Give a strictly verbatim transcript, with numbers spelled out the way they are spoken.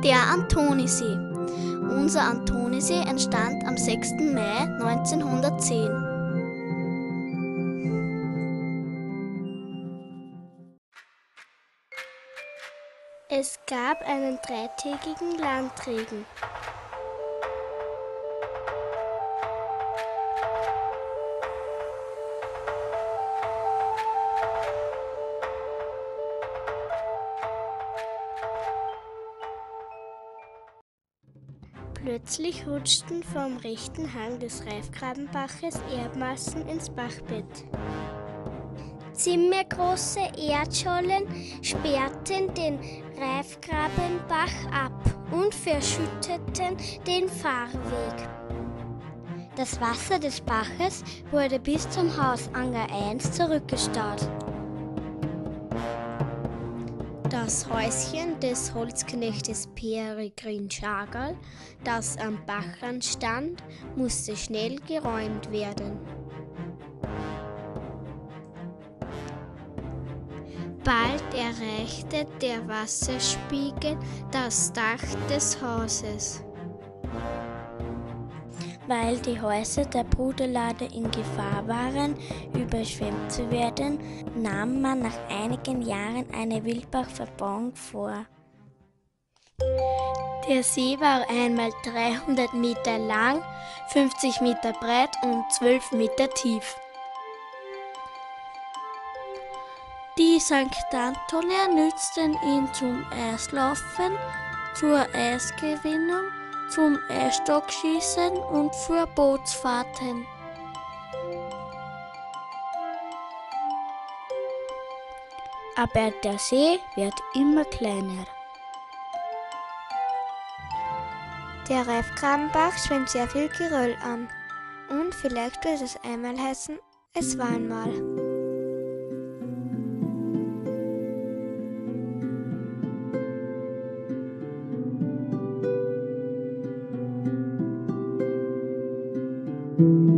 Der Antonisee. Unser Antonisee entstand am sechsten Mai neunzehnhundertzehn. Es gab einen dreitägigen Landregen. Plötzlich rutschten vom rechten Hang des Reifgrabenbaches Erdmassen ins Bachbett. Ziemlich große Erdschollen sperrten den Reifgrabenbach ab und verschütteten den Fahrweg. Das Wasser des Baches wurde bis zum Haus Anger eins zurückgestaut. Das Häuschen des Holzknechtes Peregrin Schagerl, das am Bachrand stand, musste schnell geräumt werden. Bald erreichte der Wasserspiegel das Dach des Hauses. Weil die Häuser der Bruderlade in Gefahr waren, überschwemmt zu werden, nahm man nach einigen Jahren eine Wildbachverbauung vor. Der See war einmal dreihundert Meter lang, fünfzig Meter breit und zwölf Meter tief. Die Sankt Antoner nützten ihn zum Eislaufen, zur Eisgewinnung, zum Eisstockschießen und für Bootsfahrten. Aber der See wird immer kleiner. Der Reifgrabenbach schwemmt sehr viel Geröll an. Und vielleicht wird es einmal heißen, es war einmal. Thank you.